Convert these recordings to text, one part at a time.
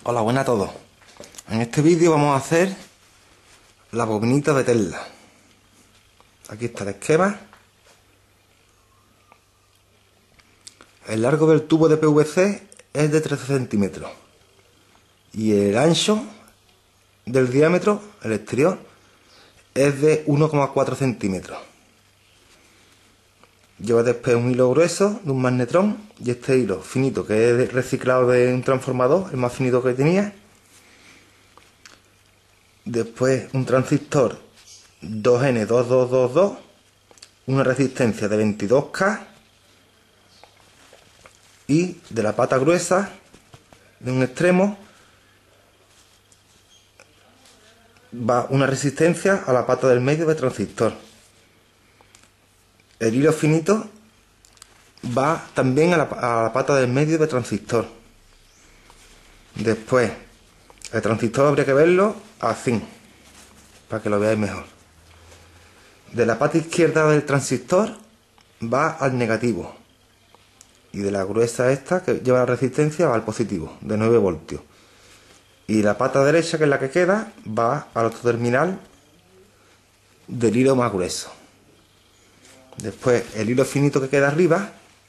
Hola, buenas a todos. En este vídeo vamos a hacer la bobinita de Tesla. Aquí está el esquema. El largo del tubo de PVC es de 13 centímetros y el ancho del diámetro, el exterior, es de 1,4 centímetros. Lleva después un hilo grueso de un magnetrón y este hilo finito que es reciclado de un transformador, el más finito que tenía. Después un transistor 2N2222, una resistencia de 22K y de la pata gruesa de un extremo va una resistencia a la pata del medio del transistor. El hilo finito va también a la pata del medio del transistor. Después el transistor habría que verlo así para que lo veáis mejor. De la pata izquierda del transistor va al negativo y de la gruesa esta que lleva la resistencia va al positivo de 9 voltios. Y la pata derecha, que es la que queda, va al otro terminal del hilo más grueso. Después el hilo finito que queda arriba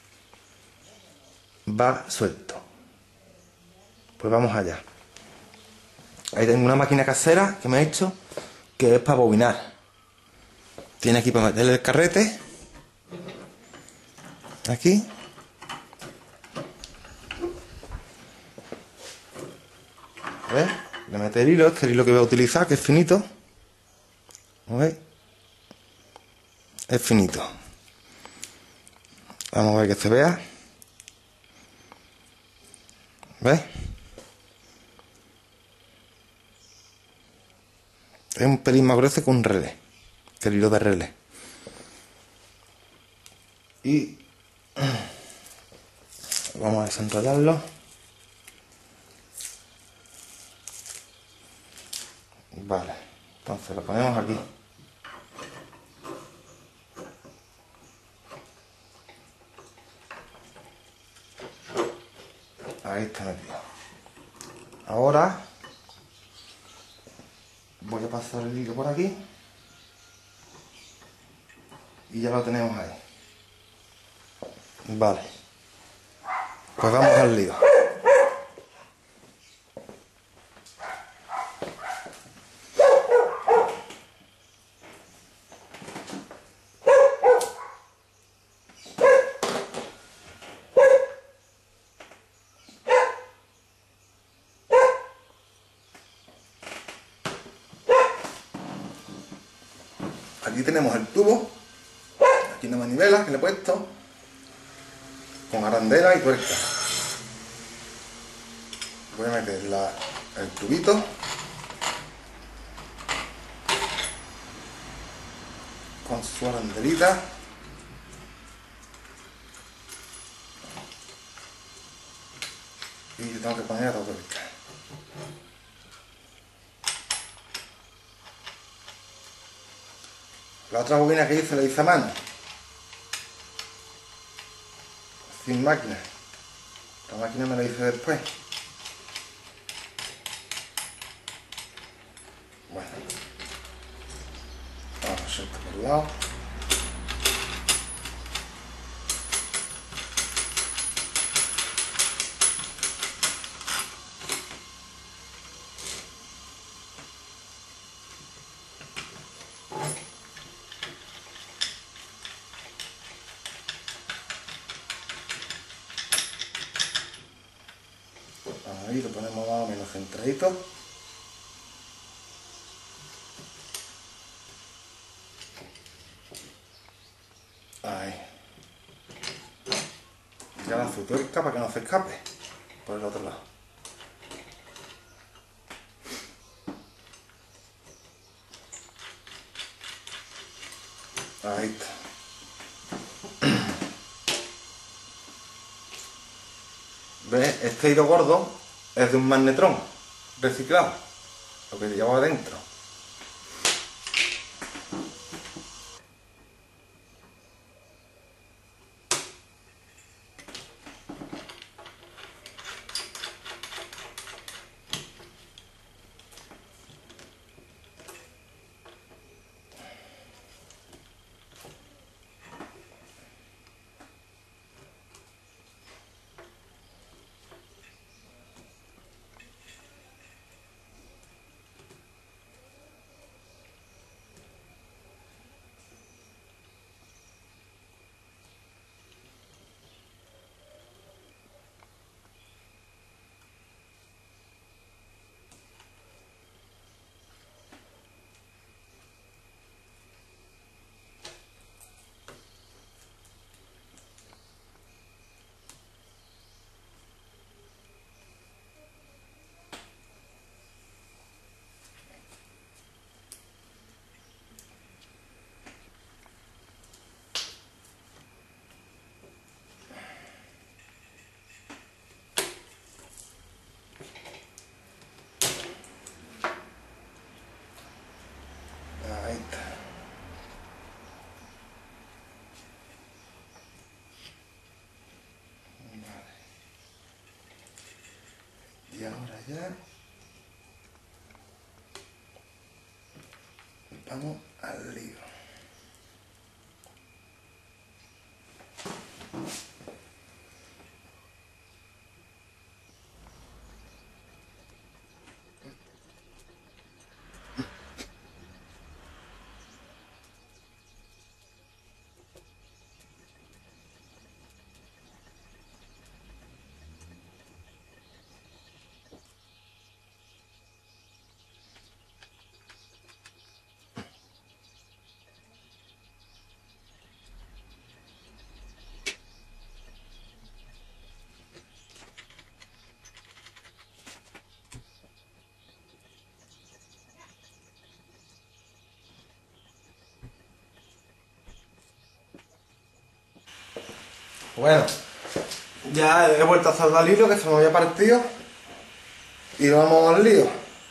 va suelto. Pues vamos allá. Ahí tengo una máquina casera que me he hecho, que es para bobinar. Tiene aquí para meterle el carrete. Aquí. ¿Ves? Le mete el hilo, este es el hilo que voy a utilizar, que es finito. ¿Veis? Es finito. Vamos a ver que se vea. ¿Ves? Es un pelín más grueso que un relé, que el hilo de relé. Y vamos a desenrollarlo. Vale, entonces lo ponemos aquí. Ahí está metido. Ahora voy a pasar el hilo por aquí y ya lo tenemos ahí. Vale, pues vamos al lío. Aquí tenemos el tubo, aquí una manivela que le he puesto, con arandela y tuerca. Voy a meter el tubito. Con su arandelita. Y tengo que poner la tuerca. La otra bobina que hice la hice a mano, sin máquina. La máquina me la hice después. Bueno, vamos a hacer esto por un lado. Ahí lo ponemos más o menos centradito. Ahí. Y ahora su tuerca para que no se escape por el otro lado. Ahí está. ¿Ves? Este hilo gordo es de un magnetrón reciclado, lo que llevaba adentro. Y ahora ya vamos al lío. Bueno, ya he vuelto a soldar el hilo que se me había partido y vamos al lío.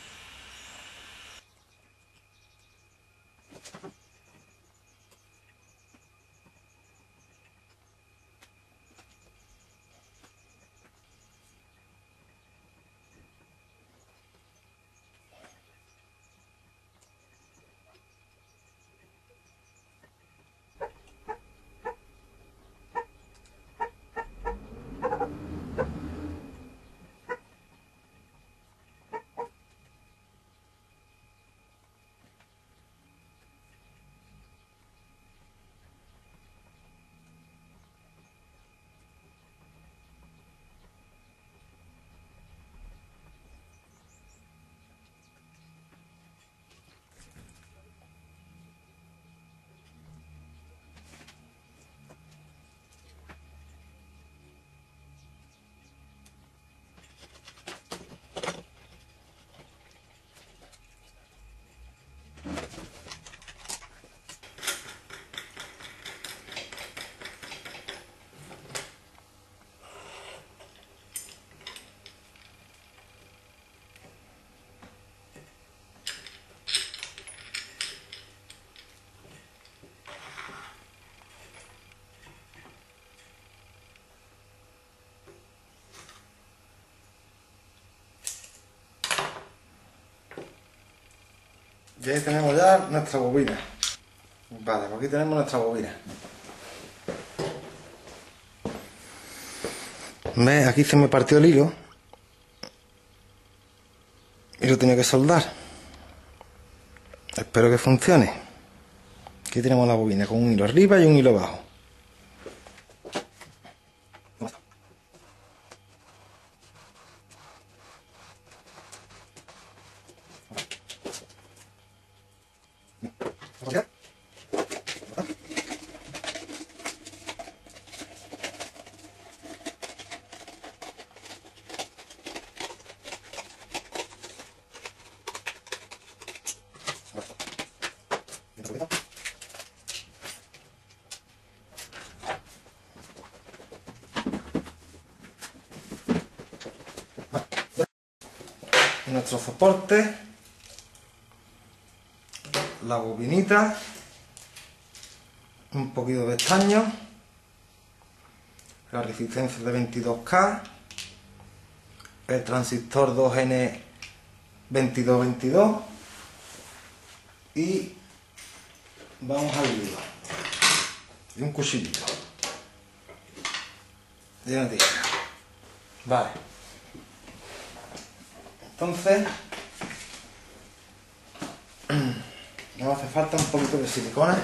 Y ahí tenemos ya nuestra bobina. Vale, pues aquí tenemos nuestra bobina. ¿Ves? Aquí se me partió el hilo y lo tenía que soldar. Espero que funcione. Aquí tenemos la bobina con un hilo arriba y un hilo abajo. Nuestro soporte, la bobinita, un poquito de estaño, la resistencia de 22K, el transistor 2N2222 y vamos al lío. Y un cuchillito y una tijera. Vale. Entonces nos hace falta un poquito de silicona.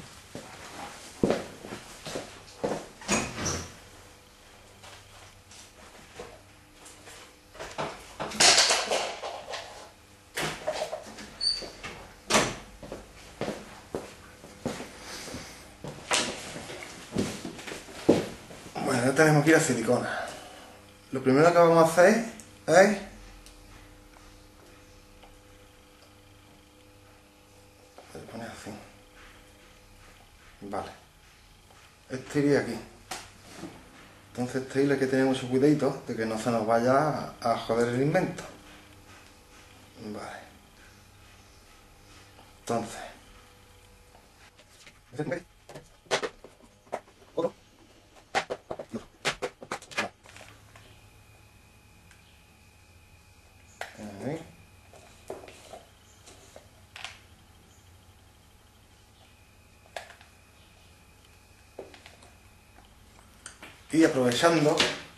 Bueno, ya tenemos aquí la silicona. Lo primero que vamos a hacer es poner así. Vale. Este iría aquí. Entonces este hilo hay que tener mucho cuidadito de que no se nos vaya a joder el invento. Vale. Entonces. Ahí. Y aprovechando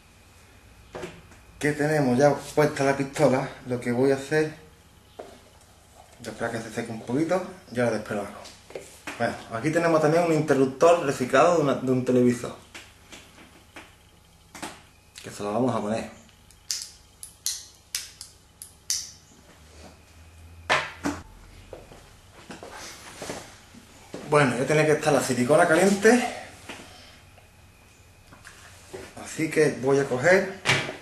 que tenemos ya puesta la pistola, lo que voy a hacer, voy a esperar que se seque un poquito y ahora después lo hago. Bueno, aquí tenemos también un interruptor reciclado de un televisor, que se lo vamos a poner. Bueno, ya tiene que estar la silicona caliente, así que voy a coger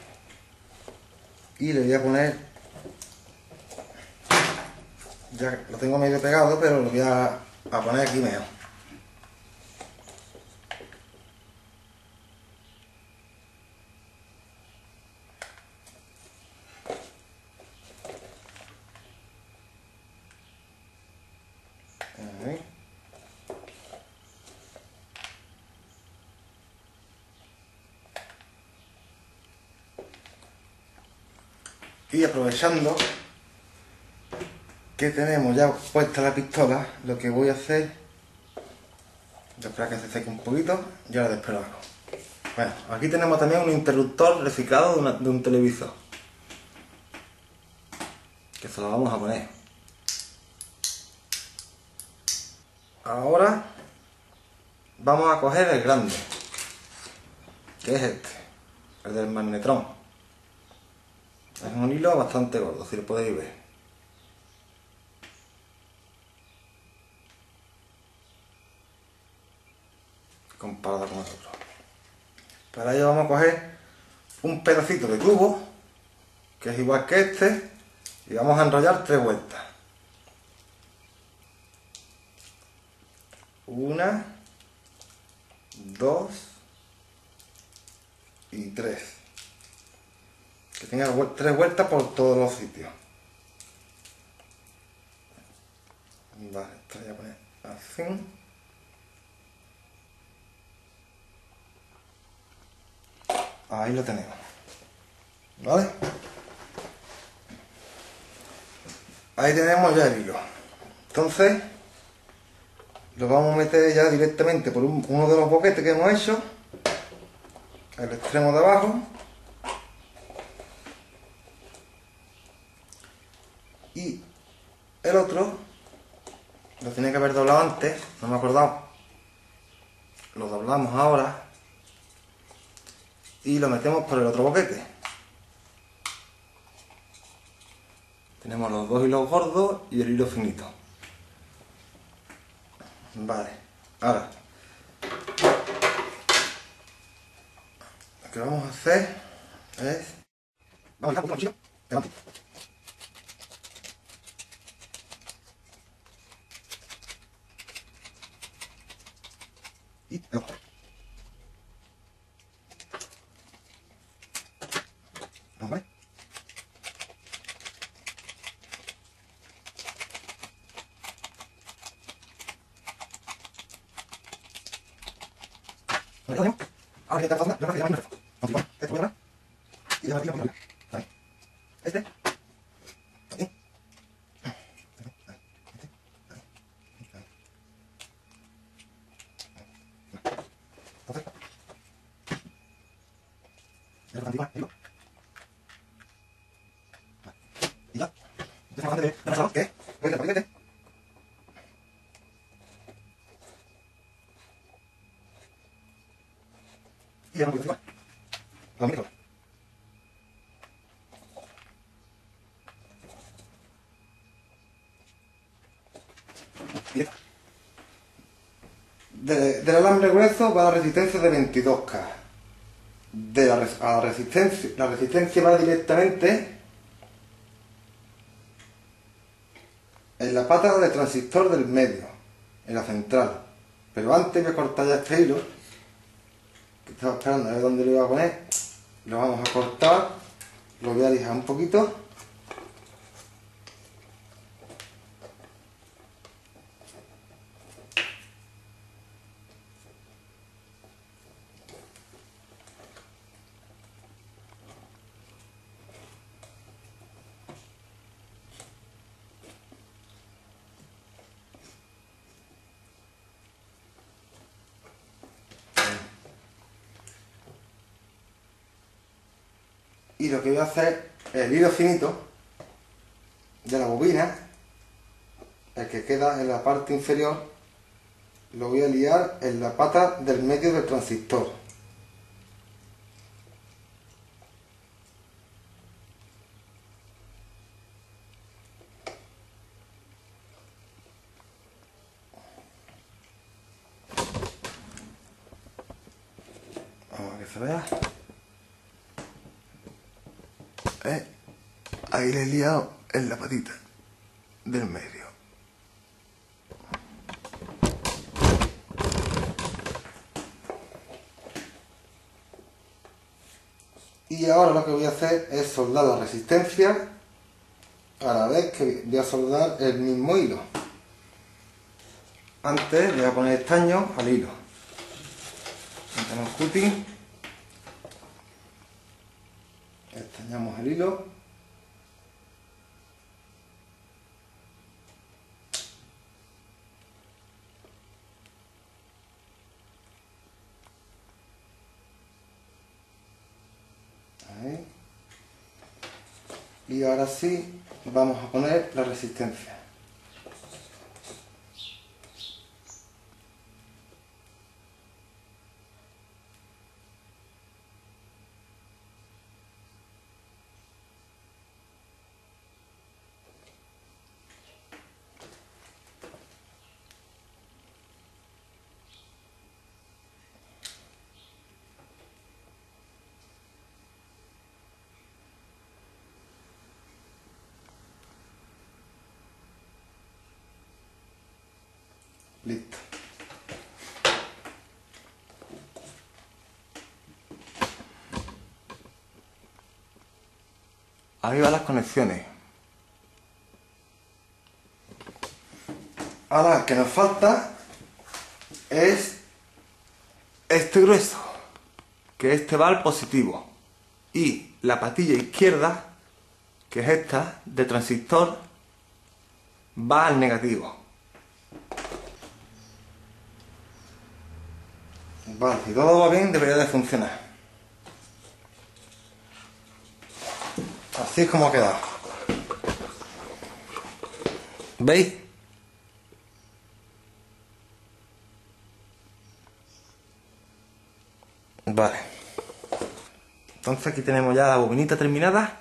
y le voy a poner, ya lo tengo medio pegado, pero lo voy a poner aquí mejor. Ahí. Y aprovechando que tenemos ya puesta la pistola, lo que voy a hacer, voy a esperar que se seque un poquito y ahora después lo hago. Bueno, aquí tenemos también un interruptor reciclado de un televisor, que se lo vamos a poner. Ahora vamos a coger el grande, que es este, el del magnetrón. Es un hilo bastante gordo, si lo podéis ver. Comparado con otro. Para ello vamos a coger un pedacito de tubo, que es igual que este, y vamos a enrollar 3 vueltas. Una, 2 y 3. Que tenga 3 vueltas por todos los sitios. Vale, esto voy a poner así. Ahí lo tenemos. ¿Vale? Ahí tenemos ya el hilo. Entonces, lo vamos a meter ya directamente por uno de los boquetes que hemos hecho, el extremo de abajo, y el otro lo tenía que haber doblado antes, no me he acordado, lo doblamos ahora y lo metemos por el otro boquete. Tenemos los dos hilos gordos y el hilo finito. Vale, ahora lo que vamos a hacer es... Vamos a quitar un poquito el cuchillo. Y el otro. Vamos a ver. Ahora que está pasando, yo creo que ya no hay reflejo. Continuar, esto voy a hablar. Y ya me tiro por arriba. Ahí. Este. Ahí. Entonces. Ya lo continúa, digo. Y ya. Entonces, más de pasado, ¿qué? Voy a ir al y ya no voy a continuar. Lo mismo. Del alambre grueso va a la resistencia de 22K. A la resistencia va directamente en la pata del transistor del medio, en la central. Pero antes voy a cortar ya este hilo, que estaba esperando a ver dónde lo iba a poner. Lo vamos a cortar, lo voy a lijar un poquito. Y lo que voy a hacer, el hilo finito de la bobina, el que queda en la parte inferior, lo voy a liar en la pata del medio del transistor. Vamos a que se vea. Ahí le he liado en la patita del medio. Y ahora lo que voy a hacer es soldar la resistencia a la vez que voy a soldar el mismo hilo. Antes le voy a poner estaño al hilo. Metemos cutting, estañamos el hilo. Ahí. Y ahora sí vamos a poner la resistencia. Listo. Ahí van las conexiones. Ahora lo que nos falta es este grueso, que este va al positivo, y la patilla izquierda, que es esta, de transistor, va al negativo. Vale, si todo va bien, debería de funcionar. Así es como ha quedado. ¿Veis? Vale. Entonces aquí tenemos ya la bobinita terminada.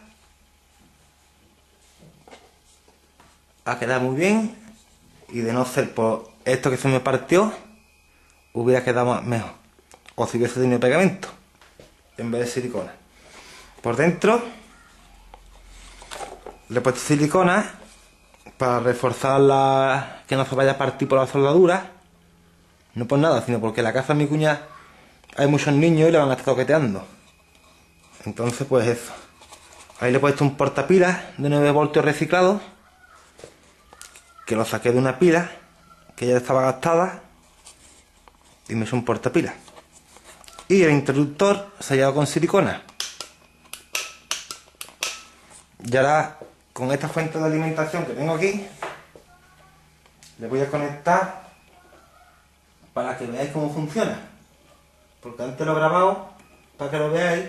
Ha quedado muy bien. Y de no ser por esto que se me partió, hubiera quedado mejor. O si hubiese tenido pegamento en vez de silicona. Por dentro le he puesto silicona para reforzar que no se vaya a partir por la soldadura. No por nada, sino porque en la casa de mi cuñada hay muchos niños y le van a estar toqueteando. Entonces pues eso. Ahí le he puesto un portapilas de 9 voltios reciclado, que lo saqué de una pila que ya estaba gastada y me hizo un portapilas. Y el interruptor sellado con silicona. Y ahora, con esta fuente de alimentación que tengo aquí, le voy a conectar para que veáis cómo funciona. Porque antes lo he grabado para que lo veáis,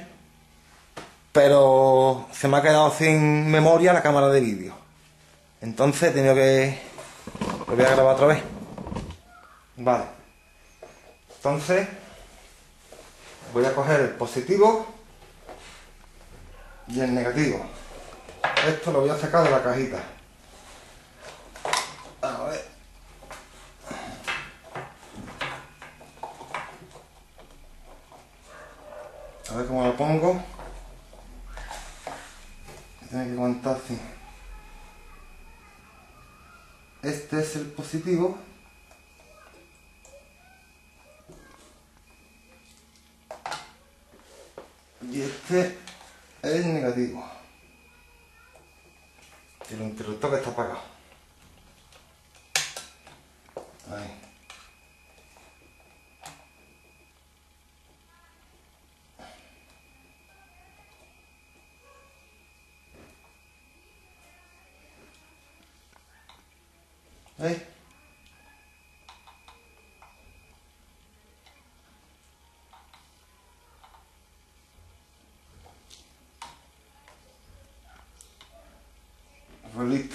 pero se me ha quedado sin memoria la cámara de vídeo. Entonces he tenido que... lo voy a grabar otra vez. Vale. Entonces voy a coger el positivo y el negativo. Esto lo voy a sacar de la cajita. A ver. A ver cómo lo pongo. Tiene que aguantar así. Este es el positivo. Y este es el negativo. Y el interruptor que está apagado. Ahí. ¿Veis? listo.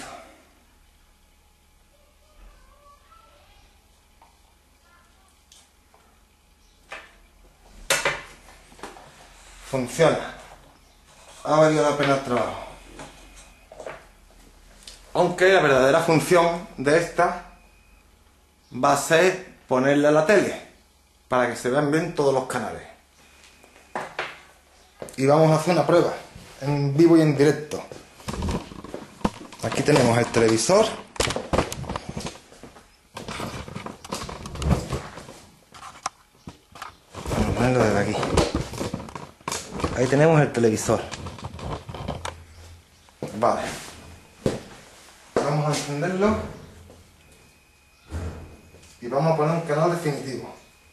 Funciona. Ha valido la pena el trabajo. Aunque la verdadera función de esta va a ser ponerle a la tele para que se vean bien todos los canales. Y vamos a hacer una prueba en vivo y en directo. Aquí tenemos el televisor. Vamos a ponerlo desde aquí. Ahí tenemos el televisor. Vale. Vamos a encenderlo. Y vamos a poner un canal definitivo.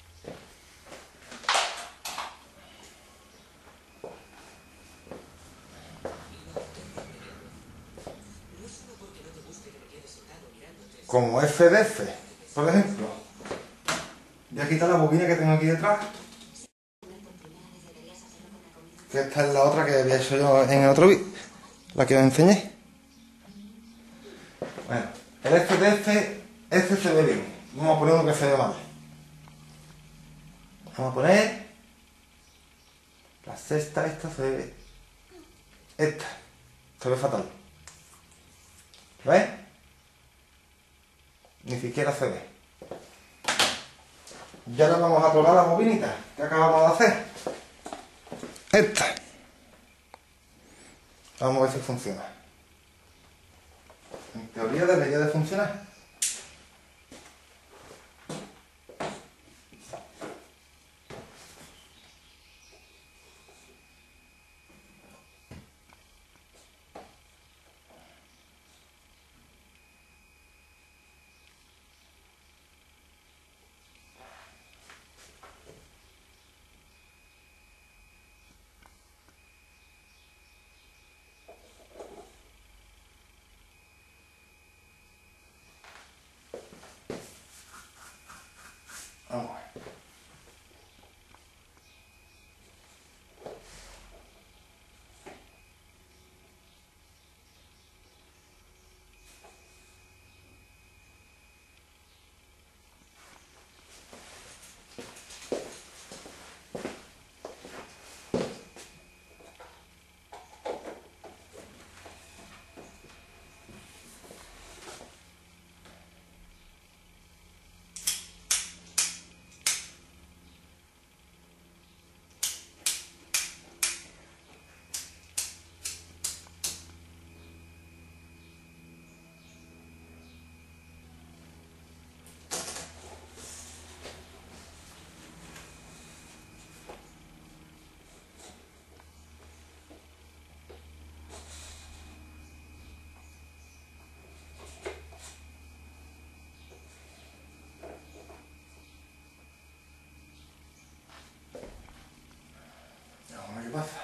Como FDF, por ejemplo. Voy a quitar la bobina que tengo aquí detrás. Que esta es la otra que había hecho yo en el otro vídeo. La que os enseñé. Bueno, el FDF, este se ve bien. Vamos a poner uno que se ve mal. Vamos a poner la sexta, esta se ve. Esta se ve fatal. ¿Ves? Ni siquiera se ve. Ya ahora vamos a probar las bobinitas que acabamos de hacer. Esta. Vamos a ver si funciona. En teoría debería de funcionar. Vamos a ver. Vamos a ver qué pasa.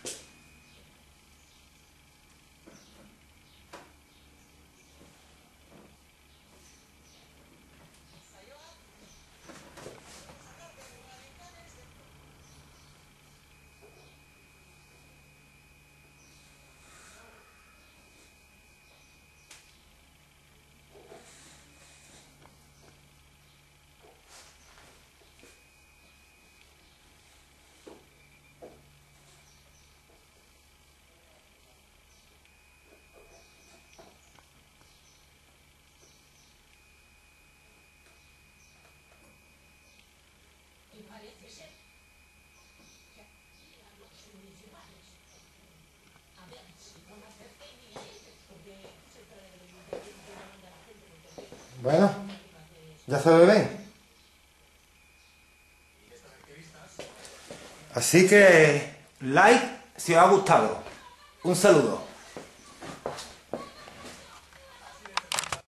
Bueno, ya se ve bien. Así que, like si os ha gustado. Un saludo.